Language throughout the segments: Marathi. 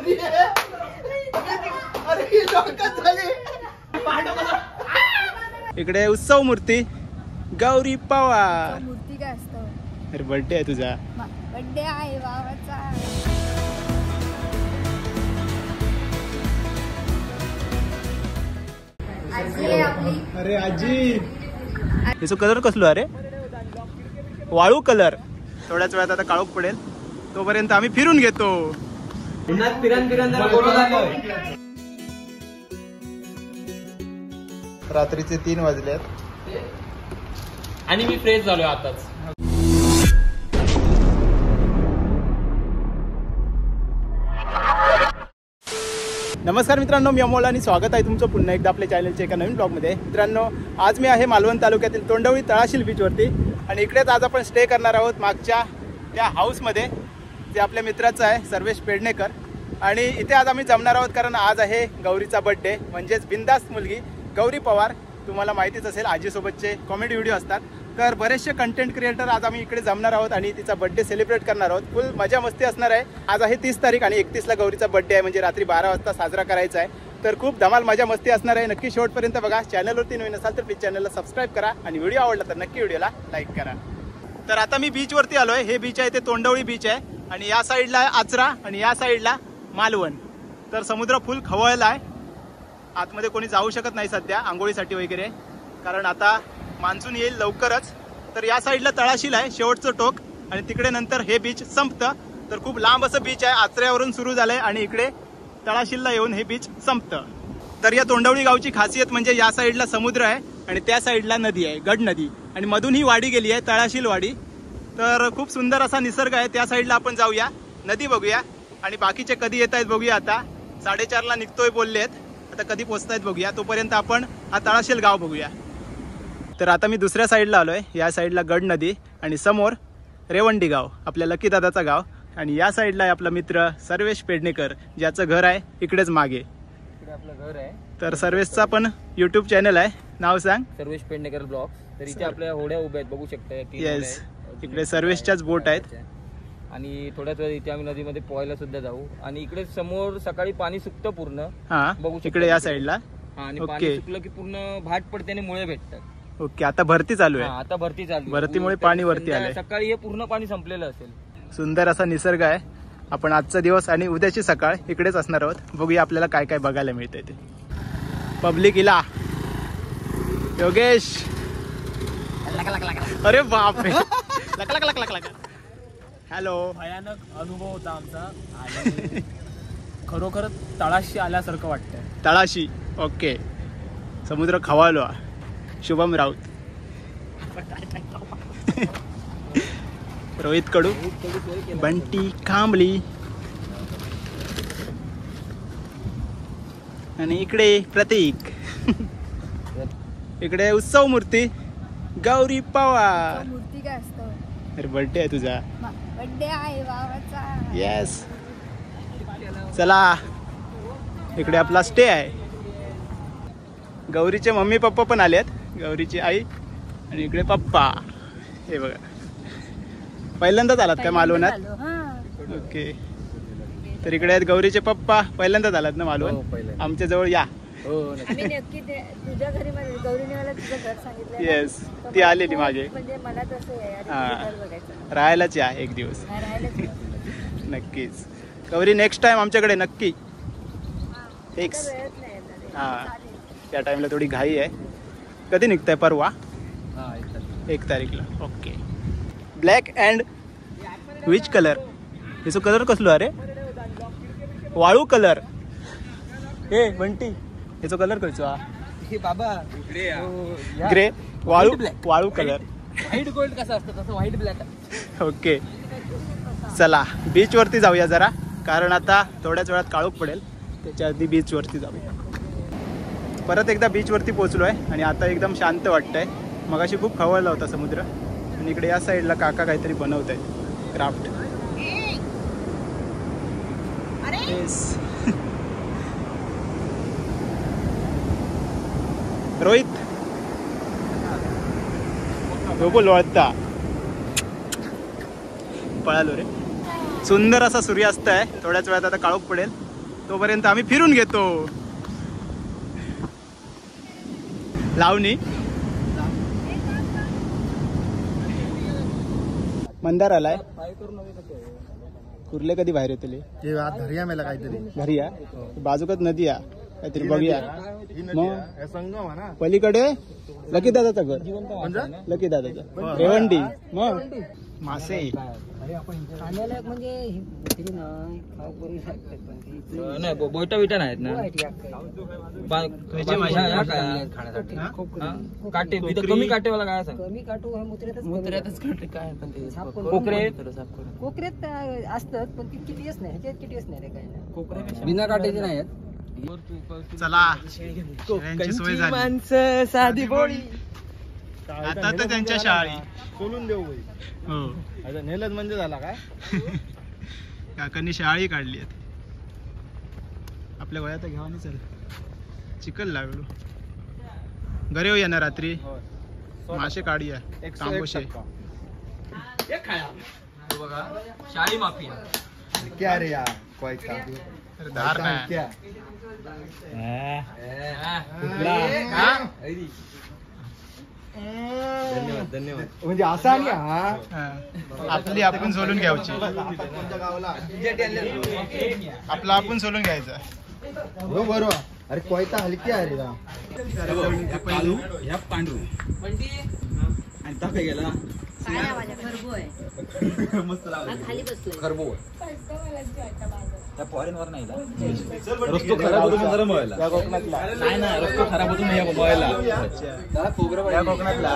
इकडे उत्सव मूर्ती गौरी पवार. मूर्ती काय असतं? अरे बर्थडे आहे तुझा. बर्थडे आहे बाबाचा. आजी आहे आपली. अरे आजी त्याचा कलर कसलो? अरे वाळू कलर. थोड्याच वेळात आता काळोख पडेल, तोपर्यंत आम्ही फिरून घेतो. रात्रीचे 3 वाजलेत आणि मी फ्रेश झालोय आताच. नमस्कार मित्रांनो, मी अमोल आणि स्वागत आहे तुमचं पुन्हा एकदा आपल्या चॅनलच्या एका नवीन ब्लॉगमध्ये. मित्रांनो, आज मी आहे मालवण तालुक्यातील तोंडवळी तळाशील बीचवरती आणि इकडेच आज आपण स्टे करणार आहोत मागच्या त्या हाऊसमध्ये, जे आपल्या मित्राचं आहे सर्वेश पेडणेकर. आणि इथे आज आम्ही जमणार आहोत कारण आज आहे गौरीचा बर्थडे, म्हणजेच बिंदास मुलगी गौरी पवार. तुम्हाला माहितीच असेल आजीसोबतचे कॉमेडी व्हिडिओ असतात, तर बरेचसे कंटेंट क्रिएटर आज आम्ही इकडे जमणार आहोत आणि तिचा बर्थडे सेलिब्रेट करणार आहोत. फुल मजा मस्ती असणार आहे. आज आहे 30 तारीख आणि 31ला गौरीचा बर्थडे आहे, म्हणजे रात्री 12 वाजता साजरा करायचा आहे. तर खूप धमाल मजा मस्ती असणार आहे. नक्की शेवटपर्यंत बघा. चॅनलवरती नवीन असाल तर प्लीज चॅनलला सबस्क्राईब करा आणि व्हिडिओ आवडला तर नक्की व्हिडिओला लाईक करा. तर आता मी बीचवरती आलोय. हे बीच आहे ते तोंडवळी बीच आहे आणि या साईडला आहे आचरा आणि या साईडला मालवण. तर समुद्र फुल खवळला आहे. आतमध्ये कोणी जाऊ शकत नाही सध्या आंघोळीसाठी वगैरे, कारण आता मान्सून येईल लवकरच. तर या साईडला तळाशील आहे शेवटचं टोक आणि तिकडे नंतर हे बीच संपतं. तर खूप लांब असं बीच आहे, आचऱ्यावरून सुरू झालंय आणि इकडे तळाशीलला येऊन हे बीच संपतं. तर या तोंडवळी गावची खासियत म्हणजे या साईडला समुद्र आहे आणि त्या साईडला नदी आहे, गड नदी, आणि मधून ही वाडी गेली आहे तळाशील वाडी. तर खूप सुंदर असा निसर्ग आहे. त्या साईडला आपण जाऊया, नदी बघूया आणि बाकीचे कधी येत आहेत बघूया. आता 4:30ला निघतोय बोललेत, आता कधी पोहोचतायत बघूया. तोपर्यंत आपण हा तळाशील गाव बघूया. तर आता मी दुसऱ्या साईडला आलोय. या साईडला गड नदी आणि समोर रेवंडी गाव, आपल्या लकी दादाचा गाव. आणि या साईडला आहे आपला मित्र सर्वेश पेडणेकर, ज्याचं घर आहे इकडेच मागे. इकडे आपलं घर आहे. तर सर्वेशचा पण युट्यूब चॅनल आहे, नाव सांग. सर्वेश पेडणेकर ब्लॉग. तर इथे आपल्या होड्या उभ्या आहेत, बघू शकता. येस, इकडे सर्वेशच्याच बोट आहेत. आणि थोड्याच वेळ इथे आम्ही नदीमध्ये पोहायला सुद्धा जाऊ. आणि इकडे समोर सकाळी पाणी सुकतं पूर्ण. हा, बघू इकडे या साईडला. आणि पाणी सुकलं की पूर्ण भाट पडते आणि मुळे भेटतात. ओके, आता भरती चालू आहे. आता भरती चालू, भरतीमुळे पाणी वरती आलंय. सकाळी हे पूर्ण पाणी संपलेलं असेल. सुंदर असा निसर्ग आहे. आपण आजचा दिवस आणि उद्याची सकाळ इकडेच असणार आहोत. बघूया आपल्याला काय काय बघायला मिळतंय ते. पब्लिक इला योगेश. अरे बापरे, लक. हॅलो. भयानक अनुभव होता आमचा आणि खरोखर तळाशी आल्यासारखं वाटतंय. तळाशी. ओके, समुद्र खवालो. शुभम राऊत, रोहित कडू, बंटी कांबळी आणि इकडे प्रतीक. इकडे उत्सव मूर्ती गौरी पवार. मूर्ती काय असतं? अरे बर्थडे आहे तुझा. बर्थडे आहे बाबाचा. येस. चला, इकडे आपला स्टे आहे. गौरीचे मम्मी पप्पा पण आलेत, गौरीची आई आणि इकडे पप्पा. हे बघा, पहिल्यांदाच आलात काय मालवणात? ओके. तर इकडे आहेत गौरीचे पप्पा. पहिल्यांदाच आलात ना मालवण? आमच्या जवळ या. नक्की तुझ्या घरी गौरीने मला तुझं घर सांगितलं. येस, ती आलेली मागे. म्हणजे मला तसं हा, राहायलाच या एक दिवस. नक्कीच गौरी, नेक्स्ट टाइम आमच्याकडे नक्की. फिक्स. हा, त्या टाइमला थोडी घाई आहे. कधी निघताय? परवा 1 तारीखला. Okay. Black and which colour? याचा कलर कसलो? अरे वाळू कलर. हे बंटी, याचा कलर कसो? हे बाबा ग्रे. वाळू कलर. व्हाईट गोल्ड कसं असतं तसं व्हाईट ब्लॅक. ओके, चला बीच वरती जाऊया जरा, कारण आता थोड्याच वेळात काळोख पडेल. त्याच्या आधी बीच वरती जाऊया. परत एकदा बीच वरती पोहोचलोय आणि आता एकदम शांत वाटतंय. मगाशी खूप खवळला होता समुद्र. आणि इकडे या साईडला काका काहीतरी बनवत आहेत, क्राफ्ट. रोहित बोल, वळता पळालो रे. सुंदर असा सूर्यास्त आहे. थोड्याच वेळात आता काळोख पडेल. तोपर्यंत आम्ही फिरून घेतो. लावणी मंदार आलाय. कुर्ले कधी बाहेर येतले धरिया मेला काहीतरी घरी या बाजूकच नदी या काहीतरी बघूया. मग संगम आहे ना पलीकडे लकी दादाचं घर. लकी दादाचं रेवंडी. मग मासे नाही बोटा बिटा नाहीत ना. काटे कमी काटेवाला काय सांग. कमी काटू मुत्र्यातच काटे काय पण ते कोकरेत असतात पण ती कितीच नाही ह्याच्यात कितीच नाही रे काय कोकरे बिना काटेचे नाही आहेत. चला शेळ्यांची सोय झाली. माणसं साधी बोळी. आता तर त्यांच्या शाळी सोलून देऊ हो. आता नेलच म्हणजे झाला काय. काकांनी शाळी काढली आहेत. आपल्या वयात घ्यावा नाही चल. चिकन लागलो घरी येऊ ना रात्री. मासे काढूया तांबोशे. बघा शाळी माफिया. क्या रे यार कोई का धार नाही. क्या धन्यवाद धन्यवाद. म्हणजे असा आणि हा हा. आपली आपण सोलून घ्यायची. आपला आपण सोलून घ्यायचा. हो बरोबर. अरे कोयता हलकी आहे रे ह्या पांढरू आणि तापे गेला खाली बसलो खरबो त्या फॉरेन वर नाही रस्तो खराब होतो नरम व्हायला. या कोकणातला नाही ना रस्तो खराब होतो नाही व्हायला. या कोकणातला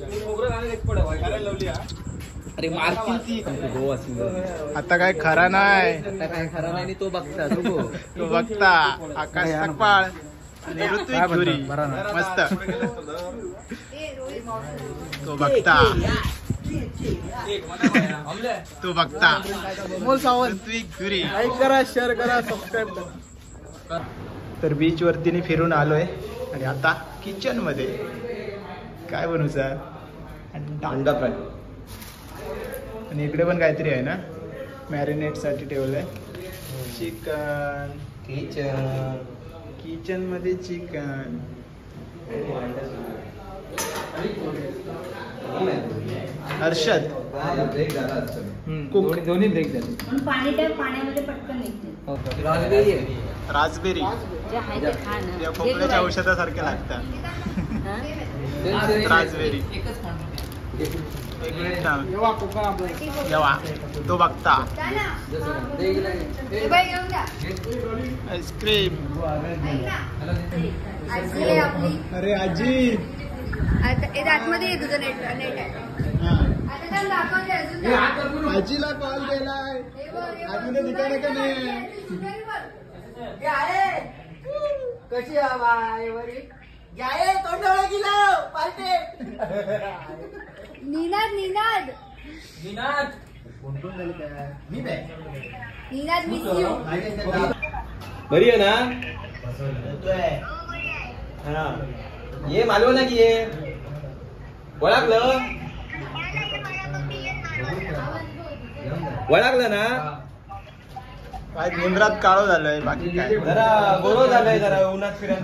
अरे मारतील ती गोवा. आता काय खरा नाही. आता काय खरा नाही तो बघता तो बघता आकाश सकपाळ आणि ऋत्विक धुरी मस्त. तो बघता तो बघता ऋत्विक धुरी. लाईक करा शेअर करा सबस्क्राईब करा. तर बीच वरती फिरून आलोय आणि आता किचन मध्ये काय बनवूचा अंडा फ्राय. आणि इकडे पण काहीतरी आहे ना मॅरिनेट साठी ठेवलंय. चिकन किचन मध्ये चिकन. हर्षद कुक. दोन्ही ब्रेक झाले. पाणी त्या पाण्यामध्ये पटकन निघते. राजबेरी जे आहे ते खा ना. या खोकल्याच्या औषधासारखे लागतात. राजबेरी एक मिनिट थांब. जेव्हा तो बघता आईस्क्रीम. अरे आजी आतमध्ये तुझं नेट आहे. आजीला कॉल केलाय. आजीने ठिकाणी का नाही. कशी निनाद निनाद निनाद मिस यू. बरी आहे ना. ये मालवण ना की ये वळागलं ना. काय निमरात काळो झालंय बाकी काय. जरा बोरो झालंय. जरा उन्हात फिरान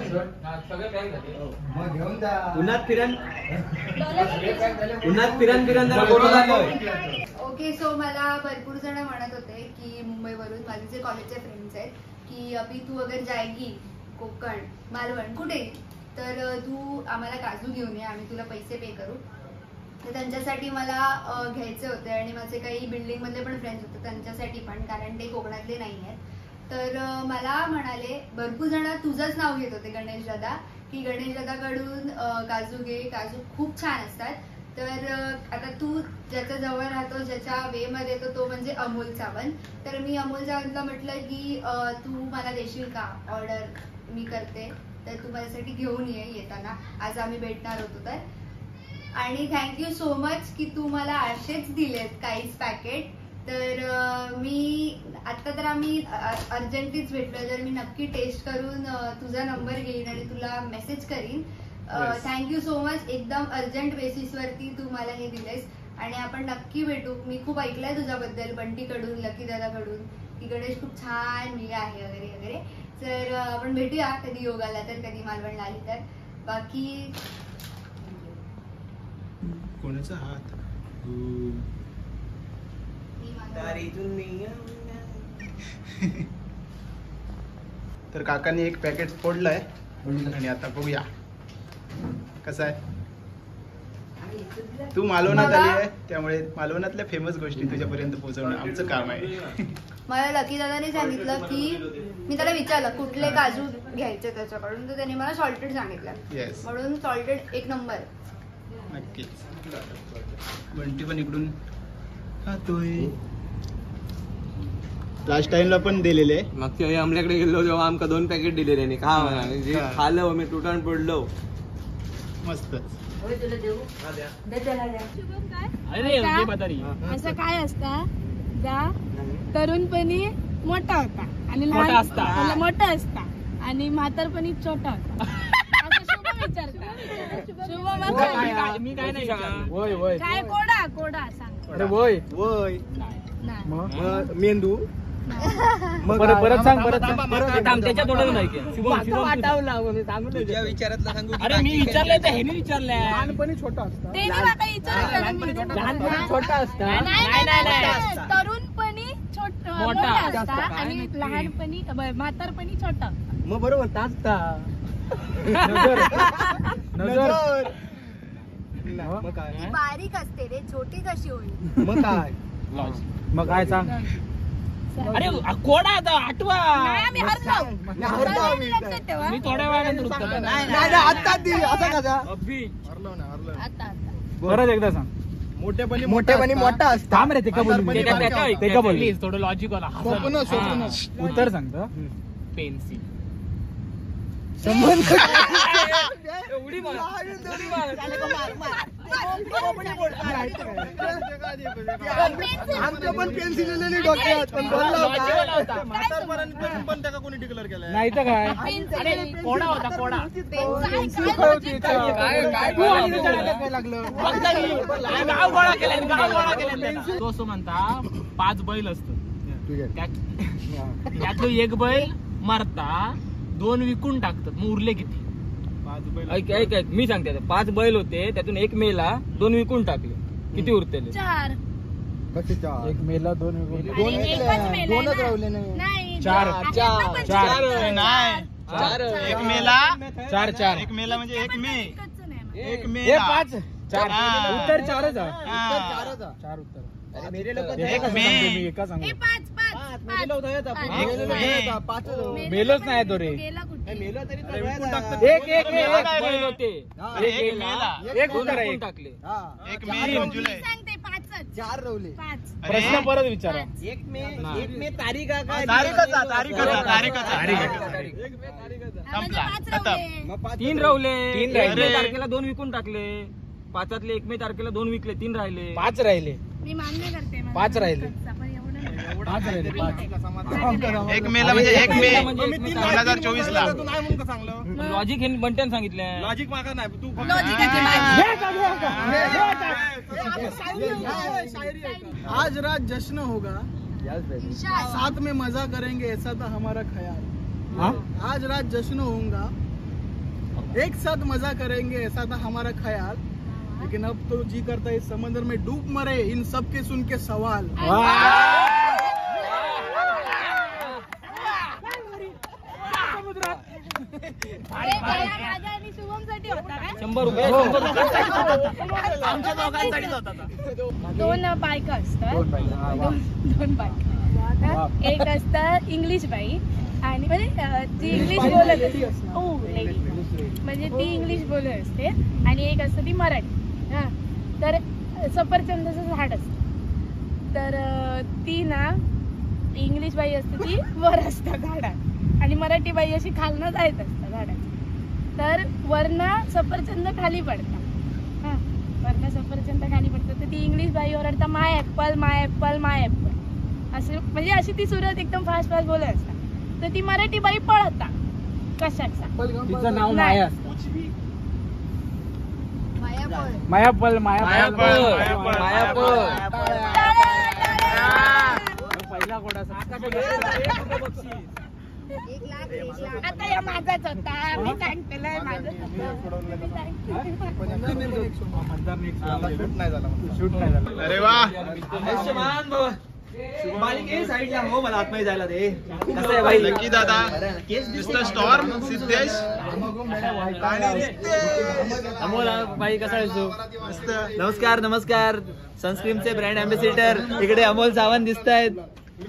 फिरान जरा बोरो झालंय. ओके सो मला भरपूर जण म्हणत होते की मुंबईवरून माझे जे कॉलेजचे फ्रेंड्स आहेत की अभि तू अगर जाएगी कोकण मालवण कुठे तर तू आम्हाला काजू घेऊन ये आम्ही तुला पैसे पे करू. तर त्यांच्यासाठी मला घ्यायचे होते आणि माझे काही बिल्डिंग मधले पण फ्रेंड्स होते त्यांच्यासाठी पण कारण ते कोकणातले नाही आहेत. तर मला म्हणाले भरपूर जण तुझंच नाव घेत होते गणेश दादा की गणेश दादाकडून काजू घे काजू खूप छान असतात. तर आता तू ज्याच्या जवळ राहतो ज्याच्या वे मध्ये येतो तो म्हणजे अमोल सावंत. तर मी अमोल सावंतला म्हटलं की तू मला देशील का ऑर्डर मी करते तर तू माझ्यासाठी घेऊन येताना आज आम्ही भेटणार होतो. तर आणि थँक्यू सो मच की तू मला असेच दिलेत काहीच पॅकेट. तर मी आता तर आम्ही अर्जंटलीच भेटलो तर मी नक्की टेस्ट करून तुझा नंबर घेईन आणि तुला मेसेज करीन. Thank you so much. एकदम अर्जंट बेसिसवरती तू मला हे दिलेस आणि आपण नक्की भेटू. मी खूप ऐकलंय तुझ्याबद्दल, बंटीकडून, लकी दादाकडून, की गणेश खूप छान मुलगा आहे वगैरे वगैरे. तर आपण भेटूया कधी योगाला तर, कधी मालवणला आली तर. बाकी कोणाचा हात तर काकांनी एक पॅकेट फोडलंय आणि आता बघूया कसं आहे. तू मालवणात आली आहे त्यामुळे मालवणातल्या फेमस गोष्टी तुझ्यापर्यंत पोहोचवणं आमचं काम आहे. मला लकी दादाने सांगितलं की, मी त्याला विचारलं कुठले काजू घ्यायचे त्याच्याकडून, तर त्याने मला सॉल्टेड सांगितलं. येस, म्हणून सॉल्टेड एक नंबर. नक्कीच. बंटी पण इकडून खातोय. लास्ट टाइमला पण दिलेले. मागच्या वेळी आमल्याकडे गेलो तेव्हा आमका 2 पॅकेट दिले त्याने. खा म्हणा, जे खाल्लं मी तुटून पडलो. मस्त. असं काय असता, जा तरुणपणी मोठा होता आणि मोठा असता आणि म्हातारपणी छोटा होता. असं शुभ विचारता. शुभ काय कोडा सांग. वय नाही. मेंदू परत सांग. त्याच्या तोंडाला नाही की. अरे मी विचारलंय तर ह्याने विचारलंय. लहानपणी छोटा असता. ते मी आता विचारलं. लहानपणी छोटा असता. नाही. तरुणपणी मोठा असता आणि लहानपणी म्हातारपणी छोटा. मग बरोबर ताचता. नजर मग काय ती बारीक असते रे, छोटी कशी होईल. मग काय सांग. अरे कोडा आता आठवा. नाही, आम्ही हरलो. लक्षात ठेवा. मी थोड्या वेळानंतर आता परत एकदा सांग. मोठेपणी मोठा असता. थांब रे, ते का बोलू ते का बोलू प्लीज थोडं लॉजिक वाला. स्वप्न. उत्तर सांगतो. पेन्सिल. आमच्या पण पेन्सिल लिहिलेली डोक्यात पण बोलला होता. पण त्याला कोणी डिक्लेअर केलंय? नाही तर काय. पेन्सिल. कोडा होता कोडा. गाव गोळा केला. तो असं म्हणता 5 बैल असतात, त्यातलं एक बैल मारता 2 विकून टाकतात, मग उरले किती? 5 बैल. ऐक मी सांगते आता. 5 बैल होते, त्यातून 1 मेला, 2 विकून टाकले. किती उरते? 4. एक मेला 2 दोनच राहिले नाही. नाही. 4. नाही, एक मेला. 4 एक मेला म्हणजे एक मे. एक हे मेला. 5. 4 हा. उत्तर 4च आहे. हा. 4 उत्तर. मेरे लोक एक मे. एका सांगतो. हे 5. मेलोच नाही तो रे. गेला कुठे? एक बैल होते, एक मेला. एक उत्तर आहे. विकून टाकले. एक मे 2 जुलै. सांगते 5च. 4 रवले. 5. प्रश्न परत विचारा. एक मे तारीख तारीखचा म्हणजे 5 रवले. 3 रवले. 3 राहिले. 1 मे तारखेला 2 विकून टाकले. 5 1 मे तारखेला 2 विकले, 3 राहिले. 5 राहिले. मी मान्य करते. मला 5 राहिले. पण एवढं नाही. 5 राहिले. 5. एक मेला म्हणजे एक मे म्हणजे 2024 ला. लॉजिक हे बंट्याने सांगितलंय. लॉजिक मागा नाही तू आज रात जश्न होगा, साथ में मजा करेंगे ऐसा था हमारा ख्याल. आज रात जश्न होगा, एक साथ मजा करेंगे ऐसा था हमारा ख्याल, लेकिन अब तो जी करता है इस समंदर में डूब मरे इन सब के सुन के सवाल. माझ्या आणि शुभमसाठी होता काय? 100 रुपये. आमच्या दोघांसाठीच होता. 2 बायका असतात. 2 बायका. एक असतं इंग्लिश बाई आणि म्हणजे ती इंग्लिश बोलत असते. लेडी म्हणजे ती इंग्लिश बोलत असते आणि एक असतं ती मराठी. हा, तर सफरचंदाचं झाड असतं. तर ती ना इंग्लिश बाई असते ती वर असतं झाडात आणि मराठी बाई अशी खालनं जायत असतं झाडात. तर वरनं सफरचंद खाली पडतात. हा, वरनं सफरचंद खाली पडतात. तर ती इंग्लिश बाई ओरडता my apple my apple my apple असं, म्हणजे अशी ती सुरुवात एकदम फास्ट बोलत असतात. तर ती मराठी बाई पळता कशाचा? तिचं नाव माया. माया मायापल पहिला घोडा आता या माझाच होता मी सांगतेलंय माझं अरे वा साईडला हो मला आतमध्ये जायला दे कसं आहे भाई नक्की दादा मिस्टर स्टॉर्म सिद्धेश आणि अमोल भाई कसा आहे तू? मस्त नमस्कार नमस्कार. सनस्क्रीमचे ब्रँड अँबॅसिडर इकडे अमोल सावंत दिसत आहेत.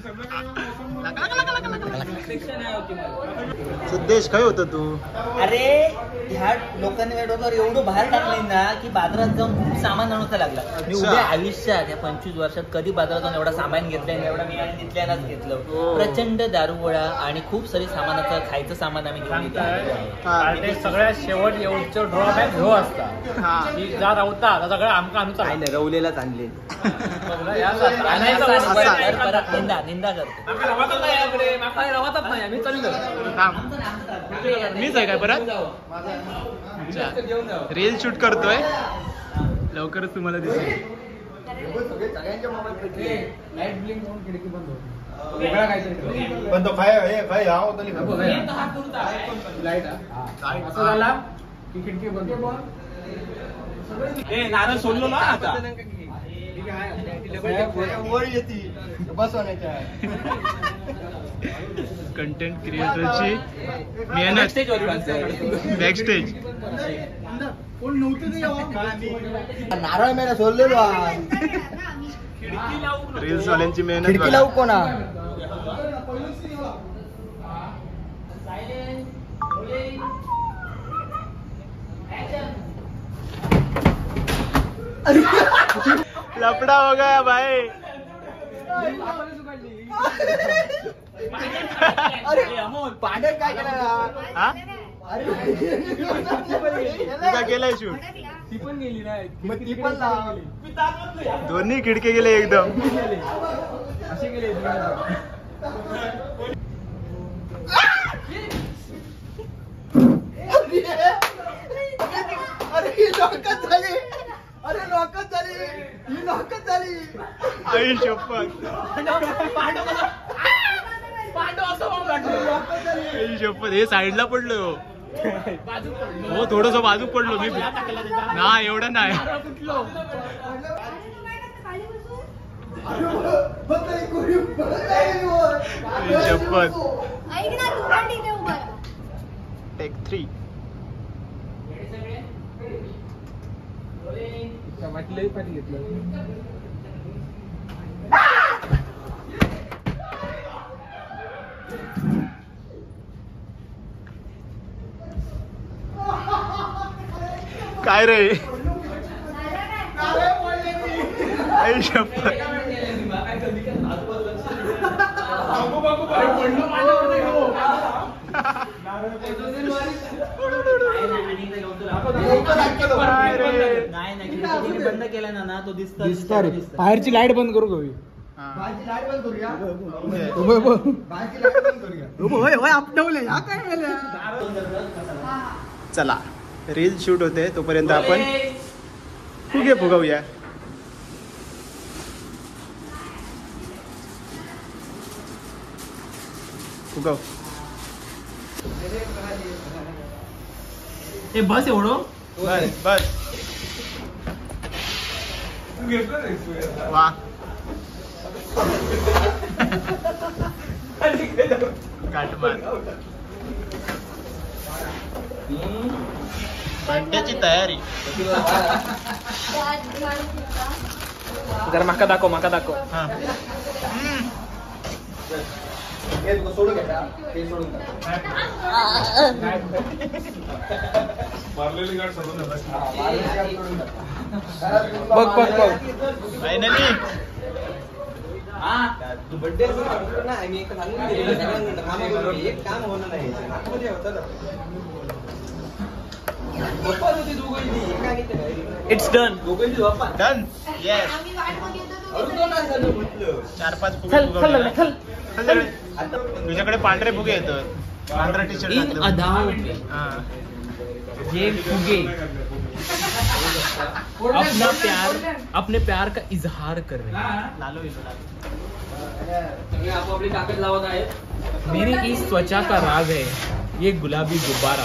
सिद्धेश काय होतं तू? अरे ह्या लोकांनी वेळेवर एवढं बाहेर टाकलंय ना की बाजारात जाऊन खूप सामान आणायचं लागला. मी उभ्या आयुष्यात या 25 वर्षात कधी बाजारात जाऊन एवढा सामान घेतलंय एवढा मी तिथल्यानाच घेतलं. प्रचंड दारूगोळा आणि खूप सारी सामानाचं खायचं सामान आम्ही घेऊन ते सगळ्यात शेवट एवढं ड्रॉबॅक ह्यो असता की जा रावता सगळं आमका आणूचा काय नाही रवलेलाच आणले निंदा करतो. मीच आहे काय परत रील शूट करतोय लवकरच तुम्हाला दिसेल. बंद काय खिडकी बंद नारळ सोडलो ना आता कंटेंट क्रिएटरची मेहनत बॅकस्टेज कोण नव्हते नारळ मेला सोडलेलो रील्स वाल्यांची मेहनत खिडकी बघा. लावू कोणा लपडा हो गया भाई. पांढर काय केला हा तू काय केलंय शूट? मग ती पण लाव. दोन्ही खिडके गेले एकदम. अरे ही लॉकच झाली. अरे लॉकच झाली ही लॉकच झाली. आई शपथ आई शपथ हे साईडला पडलो हो थोडस बाजू पडलो मी ना एवढं नाही. आई शपथ. टेक 3 काय रे आई शपथ. बंद केला ना तो दिसत बाहेरची लाईट बंद करू गवी. चला रील शूट होते तोपर्यंत आपण फुगे फुगवूया. फुगव. हे बस एवढं बस बस वा काटमार घंट्याची तयारी. जरा माका दाखव माका दाखव. हा सोडून घ्या ते सोडून बघ बघ बघ फायनली एक काम होणार नाही. It's done. डन. येस 4-5 फुगे फुगवले. तुझ्याकडे पांढरे फुगे येतात. पांढरा टी शर्ट इन अदाव हा जे फुगे अपने प्यार का इजहार कर रहे हैं. सगळे आपापली ताकद लावत आहेत. मेरी इस त्वचा का राग है ये गुलाबी गुब्बारा.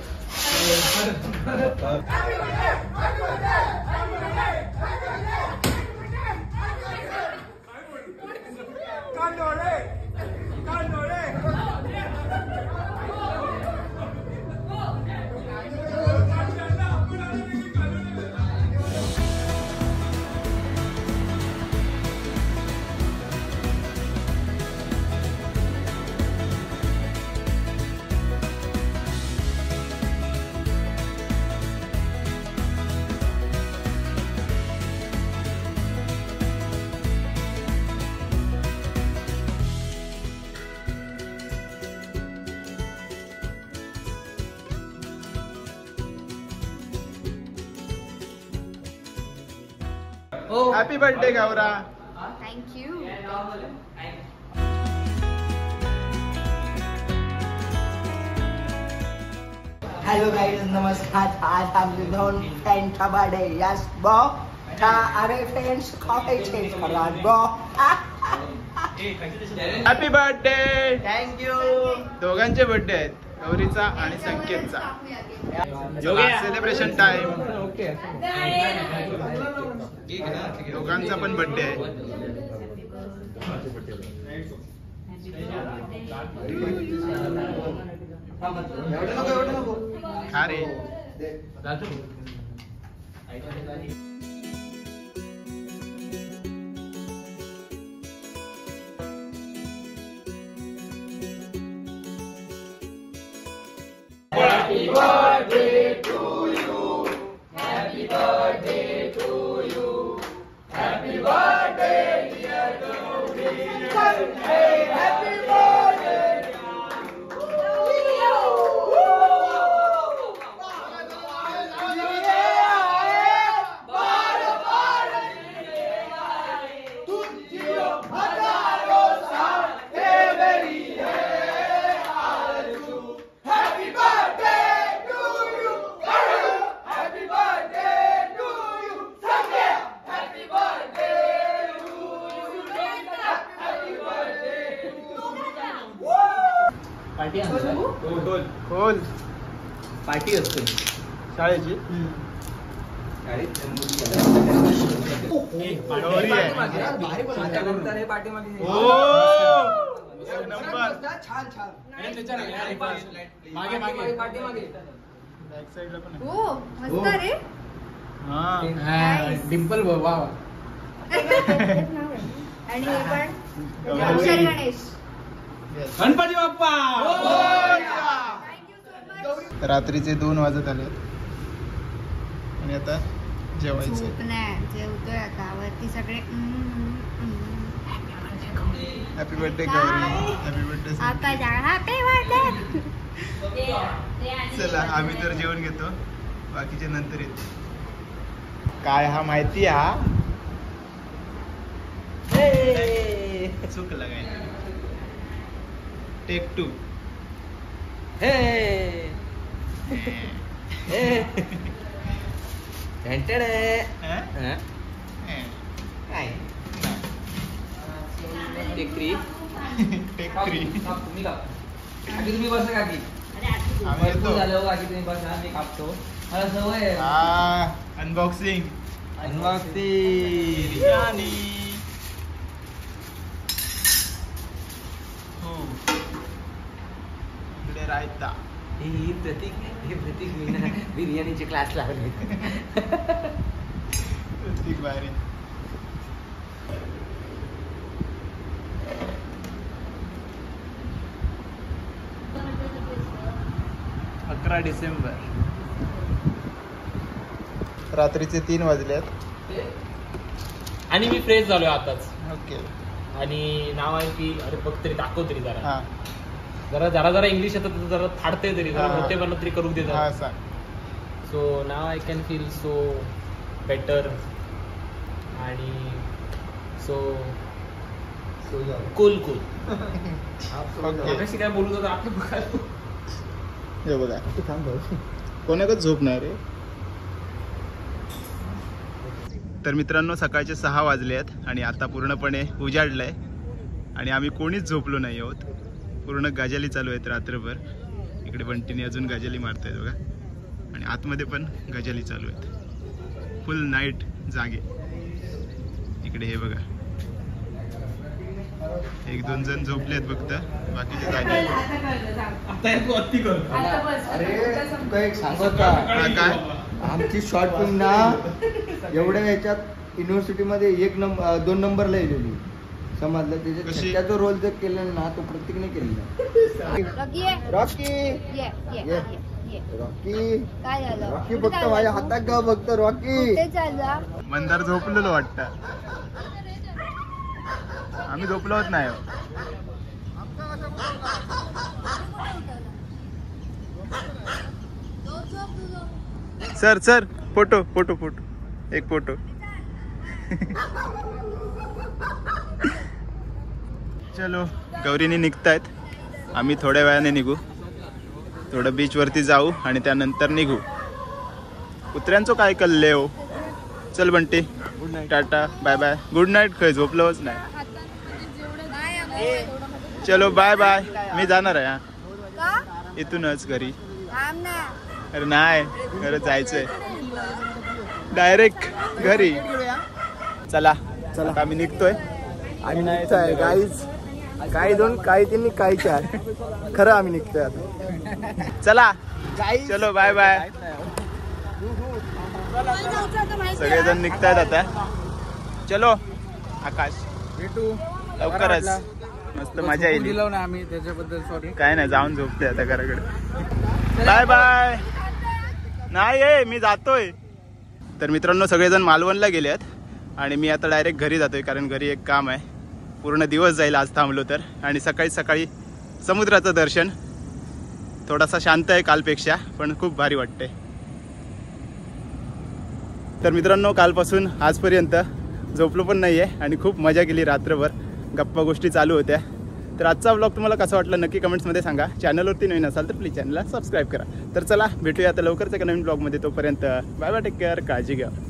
Happy birthday Gaura. Thank you. Hello guys, नमस्कार. आज आमचे 2 फ्रेंडचा बर्थडे. यस बॉ. अरे फ्रेंड्स कॉफी चेंज करणार बॉ. Happy birthday. थँक्यू. दोघांचे बर्थडे आहेत, गौरीचा आणि संकेतचा. Celebration time. दोघांचा पण बर्थडे आहे. खा रे. Happy birthday to you. Happy birthday to you. Happy birthday dear Gauri. Hey, happy birthday to you. Party खोल. पार्टी असते शाळेची. गौरी आहे. हो, एक नंबर. बॅक साईडला पण आहे. हो मस्त रे. हा. डिंपल बाबा. आणि हे पण अक्षर Ganesh. Ganpati Bappa. Thank you so much. रात्रीचे 2 वाजत आले आणि आता जेवायचं. झोप नाही, जेवतोय आता. वरती सगळे happy birthday Gauri. Happy birthday. आता जा. Happy birthday. चला आम्ही तर जेवण घेतो, बाकीचे नंतर येतो. काय हा माहिती हा चुकला काय. टेक 2. हे टेक 3. टेक 3. तुम्ही काप. काकी तुम्ही बसा काकी. आम्ही येतो. भरपूर झालं हो काकी, तुम्ही बसा, मी कापतो. मला सवय आहे. हा अनबॉक्सिंग. अनबॉक्सिंग. बिर्याणी. हो, इकडे रायता. ही प्रतीक मी ना बिर्याणीचे क्लास लावले. प्रतीक भारी. डिसेंबर. रात्रीचे 3 वाजलेत आणि मी फ्रेश झालोय आताच. ओके. आणि नाव आहे की अरे बघ तरी दाखव तरी जरा हा जरा इंग्लिश येतं तर जरा थाडते तरी जरा मोठे बनत तरी करू दे. हा सांग. So now I can feel so better आणि सो कूल. ओके. कशी काय बोलू तर आपलं बघायला. हे बघा कोणाकच झोप नाही रे. तर मित्रांनो सकाळचे 6 वाजले आहेत आणि आता पूर्णपणे उजाडलं आहे आणि आम्ही कोणीच झोपलो नाही आहोत. पूर्ण गजाली चालू आहेत रात्रभर. इकडे बंटीने अजून गजाली मारतायत बघा आणि आतमध्ये पण गजाली चालू आहेत. फुल नाईट जागे. इकडे हे बघा 1-2 जण झोपले आहेत फक्त, बाकीचे जागे आहेत. अरे एक सांगत का काय आमची शॉर्ट फिल्म ना एवढ्या याच्यात युनिव्हर्सिटीमध्ये 2 नंबरला येलेली समजलं. कशी? त्याचा रोल जर केला ना तो प्रत्येकाने केलेला. रॉकी ये. रॉकी ये रॉकी काय झालं? रॉकी कुठे फक्त चालला माझ्या तू? हातात का बघतो रॉकी. कुठे चालला? मंदार झोपलेलो वाटतं. आम्ही झोपलो होत नाही. Sir sir photo photo photo एक फोटो. चलो गौरीनी निघतायत. आम्ही थोड्या वेळाने निघू. थोडं बीच वरती जाऊ आणि त्यानंतर निघू. कुत्र्यांचं काय कल्ले हो. चल Bunty tata bye bye. Good night. काही झोपलोच नाही. चलो बाय बाय. मी जाणार आहे इथूनच घरी. अरे नाही घरी जायचंय डायरेक्ट घरी. चला चला आम्ही निघतोय. आम्ही निघतोय गाईज. काही 2 काही 3 काही 4 खरं आम्ही निघतोय आता. चला चलो बाय बाय. सगळेजण निघतायत आता. चलो आकाश भेटू लवकरच. मस्त मजा येईल. आम्ही त्याच्याबद्दल सॉरी. काय नाही जाऊन झोपते आता घराकडे. Bye bye. नाही मी जातोय. तर मित्रांनो सगळेजण मालवणला गेले आहेत आणि मी आता डायरेक्ट घरी जातोय कारण घरी एक काम आहे. पूर्ण दिवस जाईल आज थांबलो तर. आणि सकाळी सकाळी समुद्राचं दर्शन. थोडासा शांत आहे कालपेक्षा पण खूप भारी वाटते. तर मित्रांनो कालपासून आजपर्यंत झोपलो पण नाही आहे आणि खूप मजा केली रात्रभर. गप्पा गोष्टी चालू होत्या. तर आजचा व्लॉग तुम्हाला कसा वाटला नक्की कमेंट्समध्ये सांगा. चॅनलवरती नवीन असाल तर प्लीज चॅनलला सबस्क्राईब करा. तर चला भेटूया आता लवकरच एका नवीन ब्लॉगमध्ये. तोपर्यंत बाय बाय. Take care. काळजी घ्या.